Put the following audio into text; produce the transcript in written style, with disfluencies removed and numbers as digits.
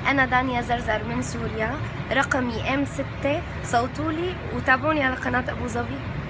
أنا دانيا زرزر من سوريا، رقمي M6. صوتولي وتابعوني على قناة أبو ظبي.